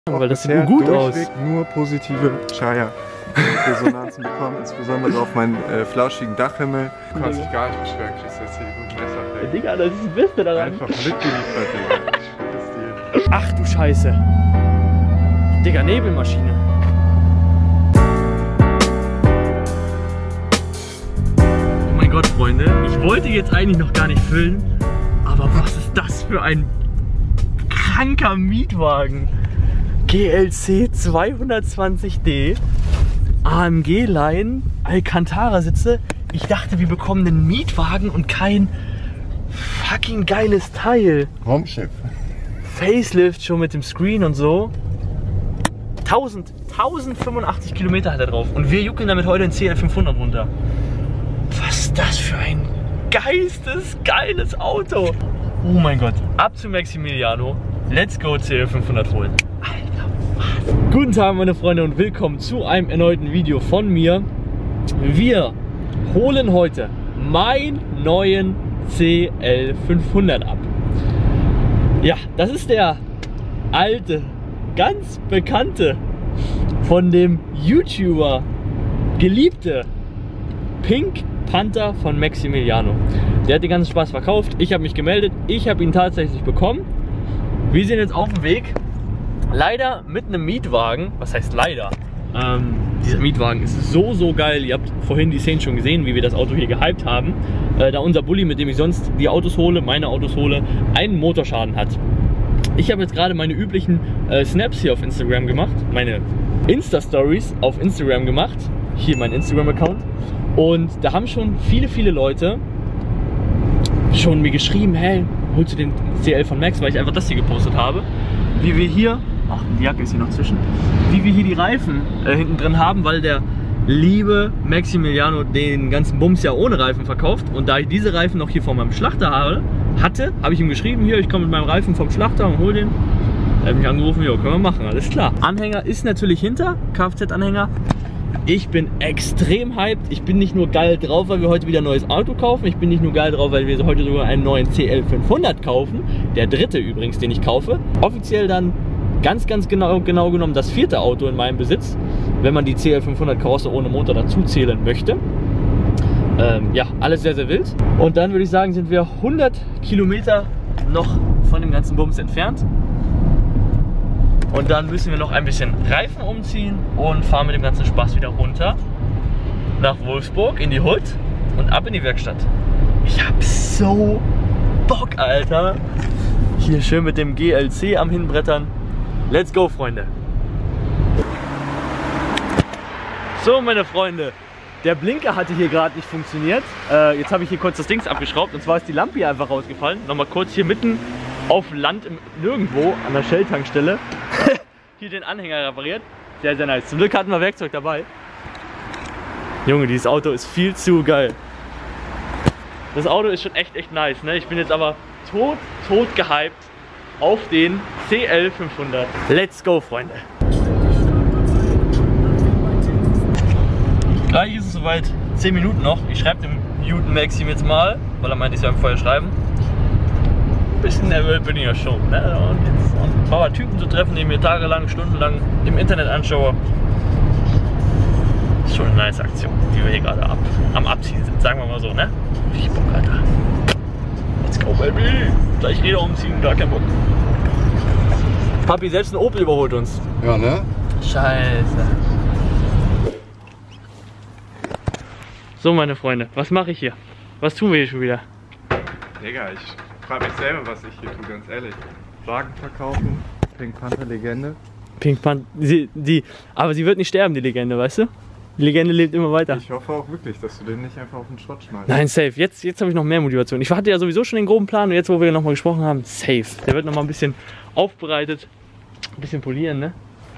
Weil das sieht gut aus. Nur positive Schreier-Resonanzen bekommen, insbesondere auf meinen flauschigen Dachhimmel. Du kannst dich gar nicht beschweren, kriegst jetzt hier die guten Messer. Ja, Digga, das ist das Beste daran. Einfach mitgeliefert, Digga. Ach du Scheiße. Digga, Nebelmaschine. Oh mein Gott, Freunde. Ich wollte jetzt eigentlich noch gar nicht filmen, aber was ist das für ein kranker Mietwagen? GLC 220D, AMG-Line, Alcantara-Sitze. Ich dachte, wir bekommen einen Mietwagen und kein fucking geiles Teil. Raumschiff. Facelift schon mit dem Screen und so. 1085 Kilometer hat er drauf. Und wir juckeln damit heute in CL 500 runter. Was ist das für ein geistesgeiles Auto? Oh mein Gott. Ab zu Maximiliano. Let's go CL 500 holen. Alter, was? Guten Tag meine Freunde und willkommen zu einem erneuten Video von mir. Wir holen heute meinen neuen CL 500 ab. Ja, das ist der alte, ganz bekannte, von dem YouTuber geliebte Pink Panther von Maximiliano. Der hat den ganzen Spaß verkauft, ich habe mich gemeldet, ich habe ihn tatsächlich bekommen. Wir sind jetzt auf dem Weg, leider mit einem Mietwagen. Was heißt leider? Dieser Mietwagen ist so geil. Ihr habt vorhin die Szene schon gesehen, wie wir das Auto hier gehypt haben. Da unser Bulli, mit dem ich sonst die Autos hole, meine Autos hole, einen Motorschaden hat. Ich habe jetzt gerade meine üblichen Snaps hier auf Instagram gemacht, meine Insta-Stories auf Instagram gemacht. Hier mein Instagram-Account. Und da haben schon viele Leute schon mir geschrieben, hey, holst du den CL von Max, weil ich einfach das hier gepostet habe. Wie wir hier, ach, die Jacke ist hier noch zwischen, wie wir hier die Reifen hinten drin haben, weil der liebe Maximiliano den ganzen Bums ja ohne Reifen verkauft. Und da ich diese Reifen noch hier von meinem Schlachter hatte, habe ich ihm geschrieben, hier, ich komme mit meinem Reifen vom Schlachter und hol den. Er hat mich angerufen, ja, können wir machen, alles klar. Anhänger ist natürlich hinter, Kfz-Anhänger. Ich bin extrem hyped. Ich bin nicht nur geil drauf, weil wir heute wieder ein neues Auto kaufen. Ich bin nicht nur geil drauf, weil wir heute sogar einen neuen CL 500 kaufen. Der dritte übrigens, den ich kaufe. Offiziell dann ganz genau genommen das vierte Auto in meinem Besitz, wenn man die CL 500 Karosse ohne Motor dazu zählen möchte. Ja, alles sehr wild. Und dann würde ich sagen, sind wir 100 Kilometer noch von dem ganzen Bums entfernt. Und dann müssen wir noch ein bisschen Reifen umziehen und fahren mit dem ganzen Spaß wieder runter nach Wolfsburg in die Hut und ab in die Werkstatt. Ich hab so Bock, Alter. Hier schön mit dem GLC am Hinbrettern. Let's go, Freunde. So, meine Freunde. Der Blinker hatte hier gerade nicht funktioniert. Jetzt habe ich hier kurz das Dings abgeschraubt. Und zwar ist die Lampe hier einfach rausgefallen. Nochmal kurz hier mitten auf Land nirgendwo an der Shell-Tankstelle hier den Anhänger repariert. Sehr nice. Zum Glück hatten wir Werkzeug dabei. Junge, dieses Auto ist viel zu geil. Das Auto ist schon echt nice, ne? Ich bin jetzt aber tot gehypt auf den CL 500. Let's go, Freunde. Gleich ist es soweit. 10 Minuten noch. Ich schreibe dem Newton Maxim jetzt mal, weil er meint, ich soll ihm vorher schreiben. Ein bisschen nervös bin ich ja schon, ne? Und jetzt ein paar Typen zu treffen, die ich mir tagelang, stundenlang im Internet anschaue. Ist schon eine nice Aktion, die wir hier gerade am Abziehen sind, sagen wir mal so, ne? Richtig Bock, Alter. Let's go, baby! Gleich Räder umziehen, gar kein Bock. Papi, selbst ein Opel überholt uns. Ja, ne? Scheiße. So, meine Freunde, was mache ich hier? Was tun wir hier schon wieder? Digga, ich frage mich selber, was ich hier tue, ganz ehrlich. Wagen verkaufen, Pink Panther Legende. Pink Panther, aber sie wird nicht sterben, die Legende, weißt du? Die Legende lebt immer weiter. Ich hoffe auch wirklich, dass du den nicht einfach auf den Schrott schmeißt. Nein, safe. Jetzt habe ich noch mehr Motivation. Ich hatte ja sowieso schon den groben Plan und jetzt, wo wir nochmal gesprochen haben, safe. Der wird nochmal ein bisschen aufbereitet, ein bisschen polieren, ne?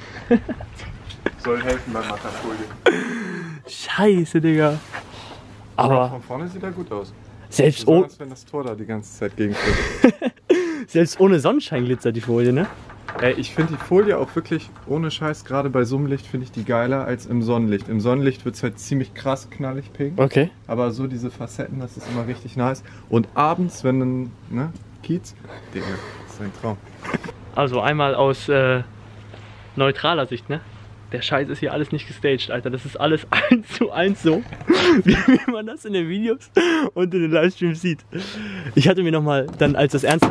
Soll helfen beim Matterfolie. Scheiße, Digga. Aber von vorne sieht er gut aus. Selbst besonders wenn das Tor da die ganze Zeit gegenfliegt. Selbst ohne Sonnenschein glitzert die Folie, ne? Ey, ich finde die Folie auch wirklich, ohne Scheiß, gerade bei so einem Licht finde ich die geiler als im Sonnenlicht. Im Sonnenlicht wird es halt ziemlich krass knallig pink. Okay. Aber so diese Facetten, das ist immer richtig nice. Und abends, wenn dann, ne, Kiez, Digga, das ist ein Traum. Also einmal aus neutraler Sicht, ne? Der Scheiß ist hier alles nicht gestaged, Alter. Das ist alles 1:1 so, wie man das in den Videos und in den Livestreams sieht. Ich hatte mir nochmal dann, als das ernsthaft...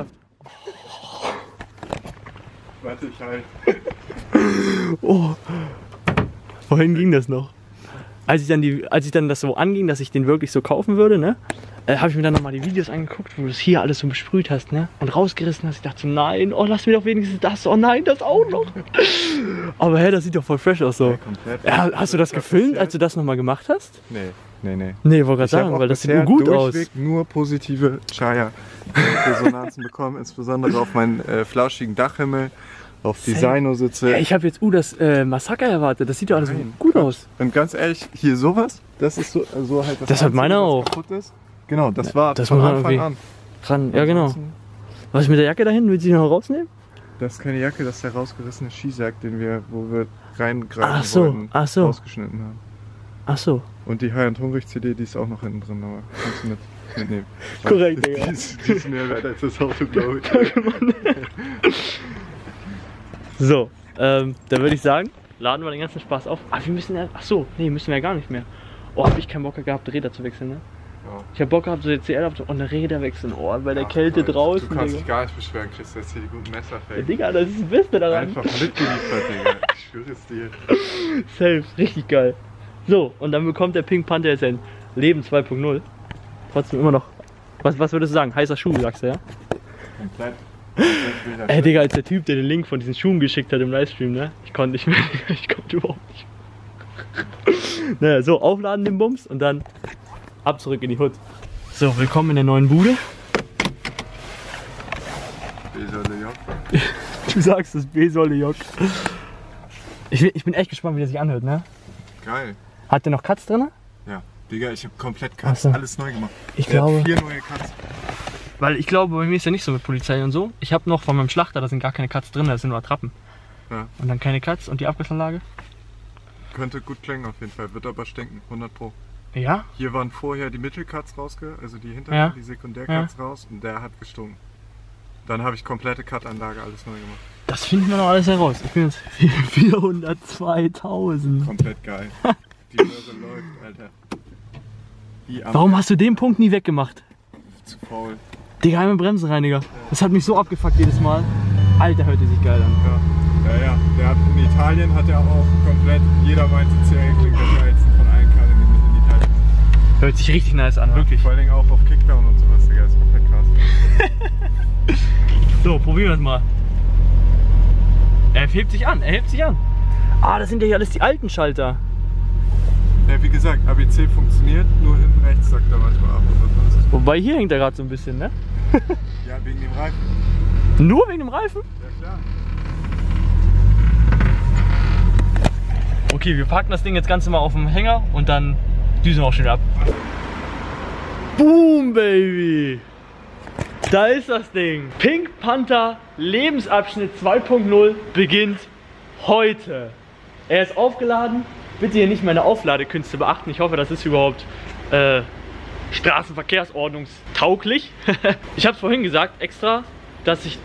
Warte, ich halt. Oh, vorhin ging das noch. Als ich dann das so anging, dass ich den wirklich so kaufen würde, ne? Habe ich mir dann nochmal die Videos angeguckt, wo du es hier alles so besprüht hast, ne? Und rausgerissen hast. Ich dachte so, nein, oh, lass mir doch wenigstens das. Oh nein, das auch noch. Aber hey, das sieht doch voll fresh aus so. Ja, hast du das gefilmt, als du das nochmal gemacht hast? Nee. Nee, wollte gerade sagen, weil das sieht nur gut aus. Ich habe nur positive Chaya-Resonanzen bekommen, insbesondere auf meinen flauschigen Dachhimmel, auf die Sino-Sitze. Ja, ich habe jetzt das Massaker erwartet, das sieht doch alles gut aus. Und ganz ehrlich, hier sowas, das ist so halt das hat meiner auch. Kaputt ist. Genau, das war das von muss man Anfang an. Ran. Ja, genau. Was ist mit der Jacke dahin? Willst du die noch rausnehmen? Das ist keine Jacke, das ist der rausgerissene Skisack, wo wir reingreifen wollten, rausgeschnitten haben. Ach so. Und die High- und Hungrig-CD, die ist auch noch hinten drin, aber kannst du mitnehmen. Korrekt, Digga. Die ist mehr wert als das Auto, glaube ich. So, dann würde ich sagen, laden wir den ganzen Spaß auf. Ah, wir müssen ja, müssen wir ja gar nicht mehr. Oh, hab ich keinen Bock gehabt, Räder zu wechseln, ne? Ja. Ich hab Bock gehabt, so jetzt CL und eine Räder wechseln. Oh, bei der Kälte draußen. Du kannst dich gar nicht beschweren, kriegst jetzt hier die guten Messerfelgen. Ja, Digga, das ist das Beste daran. Einfach mitgeliefert, Digga. Ich schwöre es dir. Safe, richtig geil. So, und dann bekommt der Pink Panther jetzt ein Leben 2.0. Trotzdem immer noch. Was würdest du sagen? Heißer Schuh, sagst du, ja? Komplett. Ey, Digga, als der Typ, der den Link von diesen Schuhen geschickt hat im Livestream, ne? Ich konnte nicht mehr, ich konnte überhaupt nicht. Naja, so, aufladen den Bums und dann ab zurück in die Hut. So, willkommen in der neuen Bude. B-Säule J. Du sagst es, B-Säule J. Ich bin echt gespannt, wie der sich anhört, ne? Geil. Hat der noch Cuts drin? Ja, Digga, ich hab komplett Cuts, so. alles neu gemacht. Ich glaube. 4 neue Cuts. Weil ich glaube, bei mir ist ja nicht so mit Polizei und so. Ich habe noch von meinem Schlachter, da sind gar keine Cuts drin, da sind nur Attrappen. Ja. Und dann keine Cuts und die Abgasanlage? Könnte gut klingen auf jeden Fall, wird aber stinken, 100 Pro. Ja? Hier waren vorher die Mittelcuts also die Hintercuts, die Sekundärcuts raus und der hat gestunken. Dann habe ich komplette Cut-Anlage, alles neu gemacht. Das finden wir noch alles heraus. Ich bin jetzt 402.000. Komplett geil. Die Röhre läuft, Alter. Warum hast du den Punkt nie weggemacht? Zu faul. Digga, einmal Bremsenreiniger. Das hat mich so abgefuckt jedes Mal. Alter, hört der sich geil an. Ja. Der hat in Italien hat er auch komplett, jeder meinte, CR klingt der geilsten von allen Karren, die mit in Italien sind. Hört sich richtig nice an, wirklich. Vor allen Dingen auch auf Kickdown und sowas, Digga, das ist komplett krass. So, probieren wir es mal. Er hebt sich an, Ah, das sind ja hier alles die alten Schalter. Ja, wie gesagt, ABC funktioniert, nur hinten rechts sagt er manchmal ab oder sonst. Wobei hier hängt er gerade so ein bisschen, ne? Ja, wegen dem Reifen. Nur wegen dem Reifen? Ja, klar. Okay, wir packen das Ding jetzt ganz normal auf dem Hänger und dann düsen wir auch schon wieder ab. Boom, Baby! Da ist das Ding. Pink Panther Lebensabschnitt 2.0 beginnt heute. Er ist aufgeladen. Bitte hier nicht meine Aufladekünste beachten. Ich hoffe, das ist überhaupt straßenverkehrsordnungstauglich. Ich habe es vorhin gesagt, extra, dass ich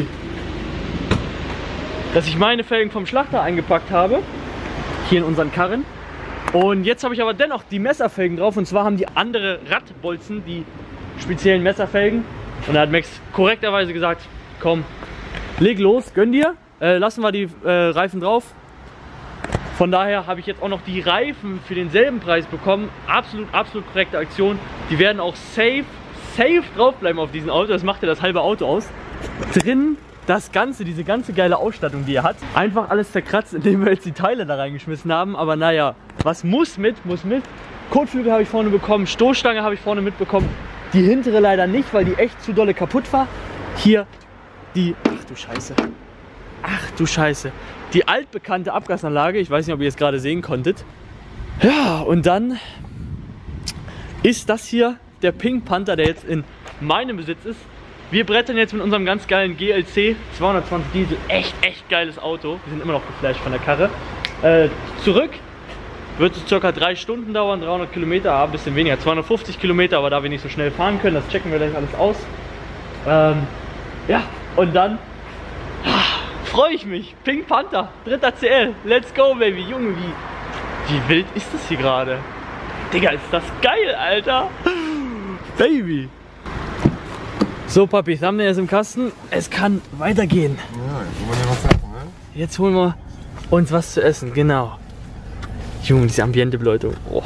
meine Felgen vom Schlachter eingepackt habe. Hier in unseren Karren. Und jetzt habe ich aber dennoch die Messerfelgen drauf. Und zwar haben die andere Radbolzen, die speziellen Messerfelgen. Und da hat Max korrekterweise gesagt, komm, leg los, gönn dir. Lassen wir die Reifen drauf. Von daher habe ich jetzt auch noch die Reifen für denselben Preis bekommen. Absolut korrekte Aktion. Die werden auch safe drauf bleiben auf diesem Auto. Das macht ja das halbe Auto aus. Drin das Ganze, diese ganze geile Ausstattung, die er hat. Einfach alles zerkratzt, indem wir jetzt die Teile da reingeschmissen haben. Aber naja, was muss mit. Kotflügel habe ich vorne bekommen, Stoßstange habe ich vorne mitbekommen. Die hintere leider nicht, weil die echt zu dolle kaputt war. Hier die... Ach du Scheiße. Die altbekannte Abgasanlage. Ich weiß nicht, ob ihr es gerade sehen konntet. Ja, und dann ist das hier der Pink Panther, der jetzt in meinem Besitz ist. Wir brettern jetzt mit unserem ganz geilen GLC 220 Diesel. Echt geiles Auto. Wir sind immer noch geflasht von der Karre. Zurück. Wird so circa 3 Stunden dauern, 300 Kilometer, ein bisschen weniger, 250 Kilometer, aber da wir nicht so schnell fahren können, das checken wir gleich alles aus. Ja, und dann freue ich mich. Pink Panther, 3. CL. Let's go, Baby. Junge, wie wild ist das hier gerade? Digga, ist das geil, Alter. Baby. So, Papi, Thumbnail ist im Kasten. Es kann weitergehen. Ja, jetzt wollen wir dir was essen, ne? Jetzt holen wir uns was zu essen, genau. Junge, diese Ambientebeleuchtung. Oh.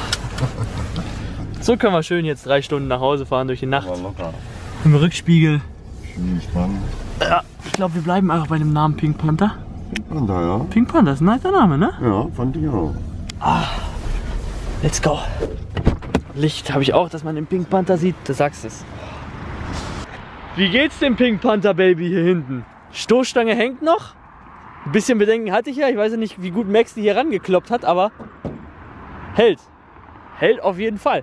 So können wir schön jetzt 3 Stunden nach Hause fahren durch die Nacht. War locker. Im Rückspiegel. Schön spannend. Ja, ich glaube, wir bleiben einfach bei dem Namen Pink Panther. Pink Panther, ja. Pink Panther ist ein nicer Name, ne? Ja, fand ich auch. Let's go. Licht habe ich auch, dass man den Pink Panther sieht. Du sagst es. Wie geht's dem Pink Panther Baby hier hinten? Stoßstange hängt noch. Ein bisschen Bedenken hatte ich ja. Ich weiß ja nicht, wie gut Max die hier rangekloppt hat, aber hält. Hält auf jeden Fall.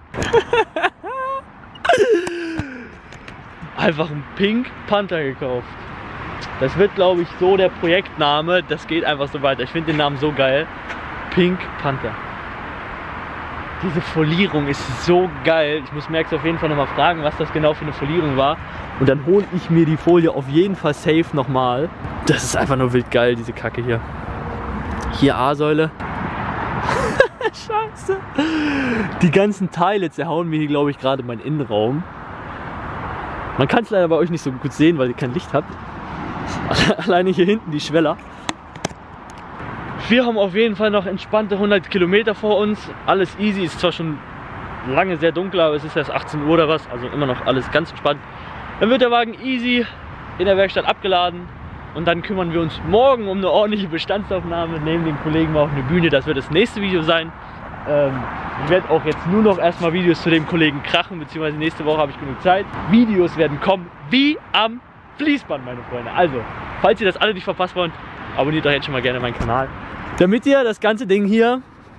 Einfach einen Pink Panther gekauft. Das wird, glaube ich, so der Projektname. Das geht einfach so weiter. Ich finde den Namen so geil. Pink Panther. Diese Folierung ist so geil. Ich muss Max auf jeden Fall nochmal fragen, was das genau für eine Folierung war. Und dann hole ich mir die Folie auf jeden Fall safe nochmal. Das ist einfach nur wild geil, diese Kacke hier. Hier A-Säule. Scheiße. Die ganzen Teile zerhauen mir hier, glaube ich, gerade meinen Innenraum. Man kann es leider bei euch nicht so gut sehen, weil ihr kein Licht habt. Alleine hier hinten die Schweller. Wir haben auf jeden Fall noch entspannte 100 Kilometer vor uns. Alles easy, ist zwar schon lange sehr dunkel, aber es ist erst 18 Uhr oder was. Also immer noch alles ganz entspannt. Dann wird der Wagen easy in der Werkstatt abgeladen. Und dann kümmern wir uns morgen um eine ordentliche Bestandsaufnahme. Nehmen den Kollegen mal auf eine Bühne, das wird das nächste Video sein. Ich werde auch jetzt nur noch erstmal Videos zu dem Kollegen krachen, beziehungsweise nächste Woche habe ich genug Zeit. Videos werden kommen wie am Fließband, meine Freunde. Also, falls ihr das alle nicht verpasst wollt, abonniert doch jetzt schon mal gerne meinen Kanal. Damit ihr das ganze Ding hier...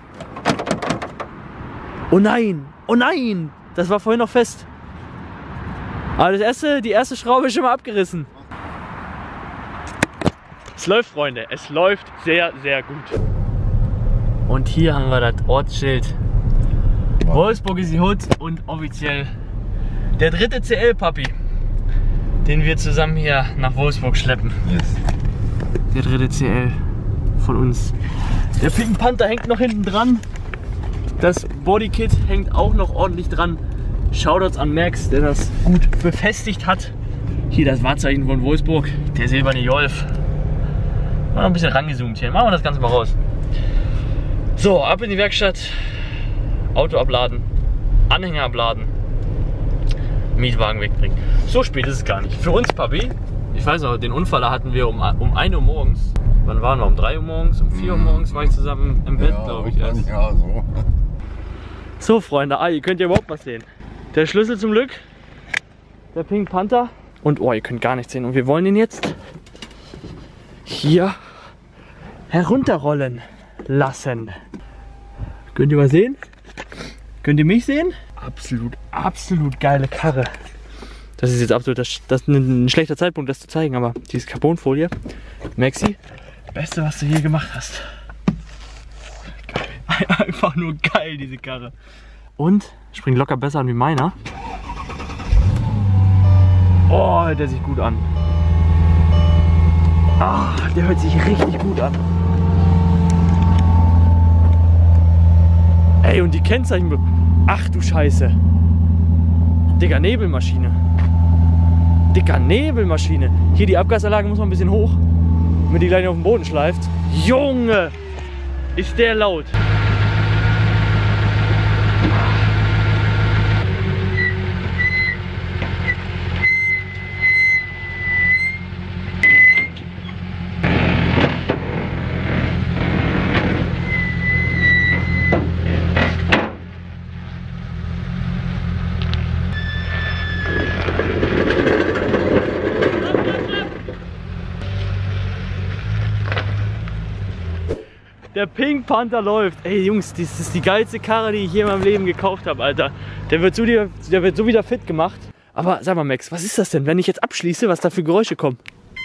Oh nein! Oh nein! Das war vorhin noch fest. Aber die erste Schraube ist schon mal abgerissen. Es läuft, Freunde. Es läuft sehr, sehr gut. Und hier haben wir das Ortsschild. Wolfsburg ist die Hut und offiziell der 3. CL, Papi, den wir zusammen hier nach Wolfsburg schleppen. Yes. Der 3. CL von uns. Der Pink Panther hängt noch hinten dran. Das Bodykit hängt auch noch ordentlich dran. Shoutouts an Max, der das gut befestigt hat. Hier das Wahrzeichen von Wolfsburg, der silberne Jolf. Mal noch ein bisschen rangezoomt hier. Machen wir das Ganze mal raus. So, ab in die Werkstatt. Auto abladen. Anhänger abladen. Mietwagen wegbringen. So spät ist es gar nicht. Für uns, Papi, ich weiß noch, den Unfall hatten wir um 1 Uhr morgens. Wann waren wir? Um 3 Uhr morgens? Um 4 Uhr morgens war ich zusammen im Bett, ja, glaube ich, erst. Ja, so. So, Freunde, ihr könnt ja überhaupt was sehen. Der Schlüssel zum Glück. Der Pink Panther. Und oh, ihr könnt gar nichts sehen. Und wir wollen ihn jetzt hier herunterrollen lassen. Könnt ihr mal sehen? Könnt ihr mich sehen? Absolut geile Karre. Das ist jetzt absolut das ist ein schlechter Zeitpunkt, das zu zeigen, aber diese Carbonfolie, Maxi, Beste, was du je gemacht hast. Geil. Einfach nur geil, diese Karre. Und springt locker besser an wie meiner. Oh, der sich gut an. Ah, der hört sich richtig gut an. Ey, und die Kennzeichen... Ach du Scheiße. Digga, Nebelmaschine. Dicker, Nebelmaschine. Hier die Abgasanlage muss man ein bisschen hoch, damit die gleich nicht auf den Boden schleift. Junge, ist der laut. Der Pink Panther läuft. Ey Jungs, das ist die geilste Karre, die ich hier in meinem Leben gekauft habe, Alter. Der wird so wieder fit gemacht. Aber sag mal Max, was ist das denn, wenn ich jetzt abschließe, was da für Geräusche kommen?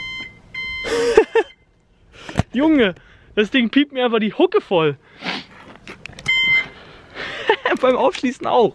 Junge, das Ding piept mir einfach die Hucke voll. Beim Aufschließen auch.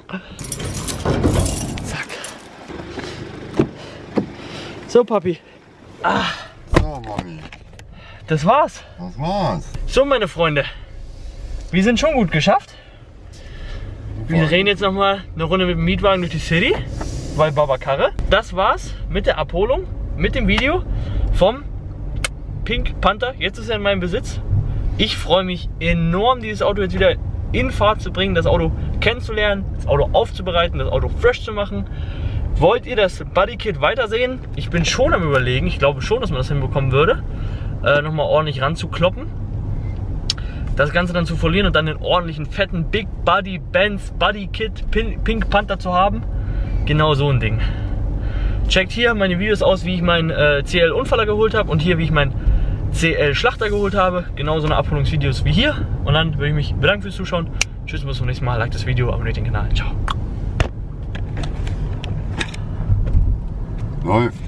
Zack. So Papi. Ah. So Mami. das war's. Das war's. So, meine Freunde, wir sind schon gut geschafft. Wir drehen jetzt nochmal eine Runde mit dem Mietwagen durch die City, bei Baba Karre. Das war's mit der Abholung, mit dem Video vom Pink Panther. Jetzt ist er in meinem Besitz. Ich freue mich enorm, dieses Auto jetzt wieder in Fahrt zu bringen, das Auto kennenzulernen, das Auto aufzubereiten, das Auto fresh zu machen. Wollt ihr das Bodykit weitersehen? Ich bin schon am Überlegen, ich glaube schon, dass man das hinbekommen würde, nochmal ordentlich ranzukloppen. Das Ganze dann zu folieren und dann den ordentlichen, fetten Big Body Benz Bodykit Pink Panther zu haben. Genau so ein Ding. Checkt hier meine Videos aus, wie ich meinen CL Unfaller geholt habe und hier, wie ich meinen CL Schlachter geholt habe. Genau so eine Abholungsvideos wie hier. Und dann würde ich mich bedanken fürs Zuschauen. Tschüss, bis zum nächsten Mal. Like das Video, abonniert den Kanal. Ciao. Läuft.